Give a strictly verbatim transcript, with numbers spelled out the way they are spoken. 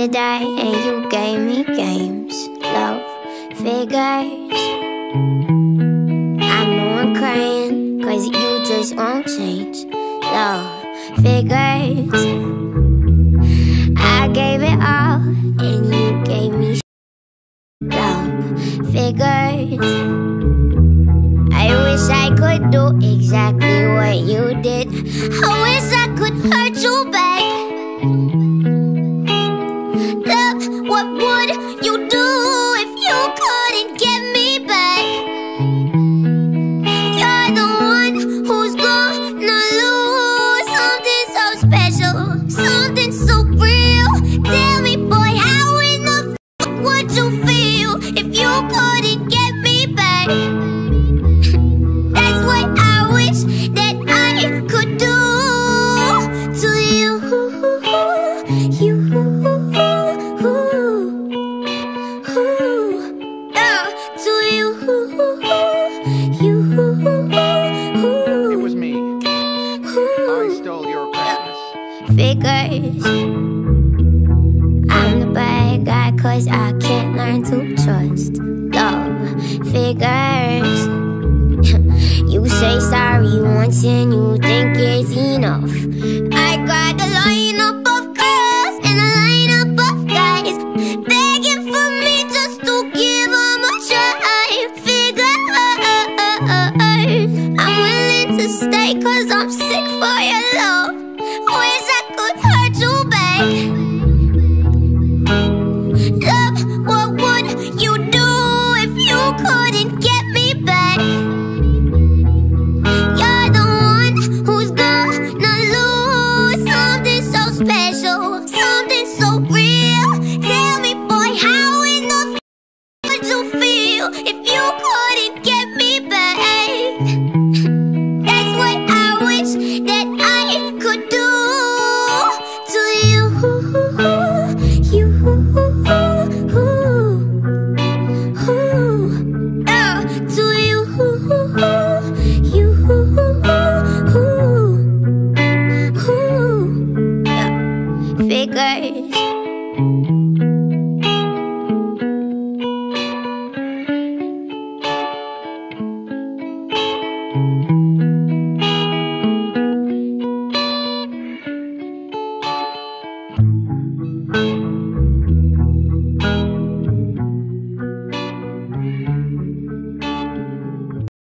die and you gave me games. Love figures. I know I'm crying, cause you just won't change. Love figures. I gave it all and you gave me love figures. I wish I could do exactly what you did. I wish I could hurt you back. Love, what would you do if you couldn't get me back? You're the one who's gonna lose something so special, something so real. Tell me, boy, how in the fuck would you feel if you couldn't get me back? That's what I wish that I could do to you. You, uh, to you, you. It was me. I stole your Christmas. Figures. I'm the bad guy cause I can't learn to trust. Love figures. You say sorry once and you think it's enough. I cried a lot.